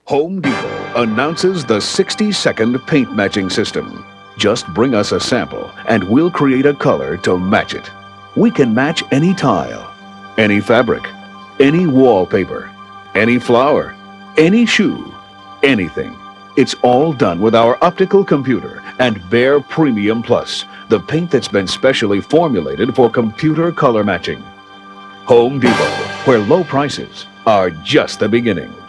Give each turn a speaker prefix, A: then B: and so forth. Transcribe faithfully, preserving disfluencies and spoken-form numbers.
A: Home Depot announces the sixty second paint matching system. Just bring us a sample and we'll create a color to match it. We can match any tile, any fabric, any wallpaper, any flower, any shoe, anything. It's all done with our optical computer and Behr Premium Plus, the paint that's been specially formulated for computer color matching. Home Depot, where low prices are just the beginning.